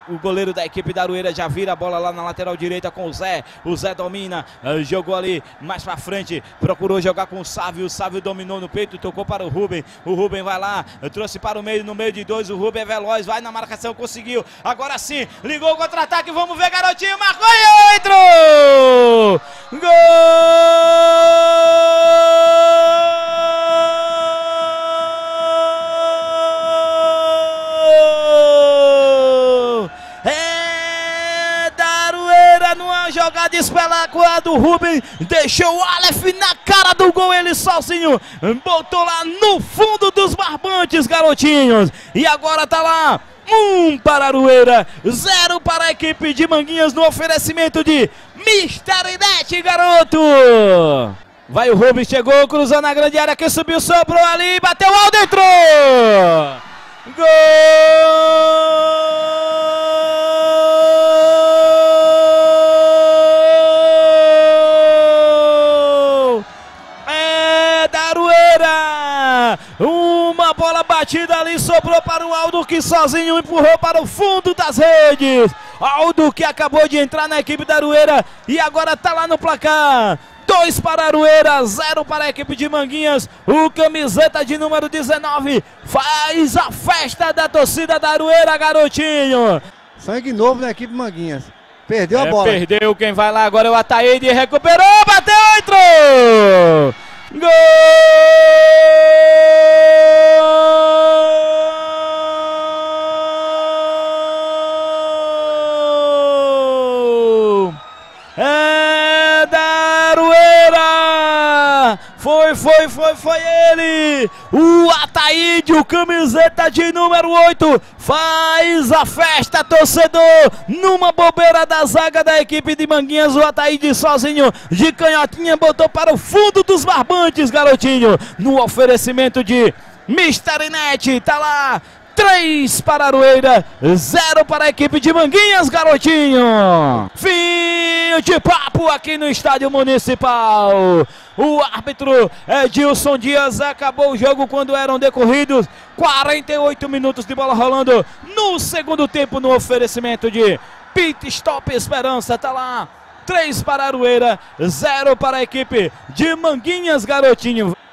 O goleiro da equipe da Aroeira já vira a bola lá na lateral direita com o Zé. O Zé domina, jogou ali mais pra frente, procurou jogar com o Sávio dominou no peito, tocou para o Rubem. O Rubem vai lá, trouxe para o meio, no meio de dois. O Rubem é veloz, vai na marcação, conseguiu. Agora sim, ligou o contra-ataque, vamos ver, garotinho, marcou e entrou! Gol! Jogada espetacular do Rubem, deixou o Aleph na cara do gol, ele sozinho, botou lá no fundo dos barbantes, garotinhos, e agora tá lá, 1 para a Aroeira, 0 para a equipe de Manguinhas, no oferecimento de Mr. Net, garoto! Vai o Rubem, chegou, cruzando a grande área, que subiu, sobrou ali, bateu alto, entrou! Gol! Uma bola batida ali, sobrou para o Aldo, que sozinho empurrou para o fundo das redes. Aldo, que acabou de entrar na equipe da Aroeira e agora está lá no placar. 2 para a Aroeira, 0 para a equipe de Manguinhas. O camiseta de número 19 faz a festa da torcida da Aroeira, garotinho. Sangue novo na equipe Manguinhas. Perdeu a bola. Perdeu, quem vai lá agora é o Ataíde, recuperou, bateu, entrou! Gol! É da Aroeira! Foi ele! O Ataíde, o camiseta de número 8, faz a festa, torcedor! Numa bobeira da zaga da equipe de Manguinhas, o Ataíde sozinho, de canhotinha, botou para o fundo dos barbantes, garotinho! No oferecimento de Mr. Net, tá lá! 3 para a Aroeira, 0 para a equipe de Manguinhas, garotinho! Fim de papo aqui no Estádio Municipal. O árbitro Edilson Dias acabou o jogo quando eram decorridos 48 minutos de bola rolando no segundo tempo, no oferecimento de Pit Stop Esperança. Tá lá, 3 para a Aroeira, 0 para a equipe de Manguinhas, garotinho.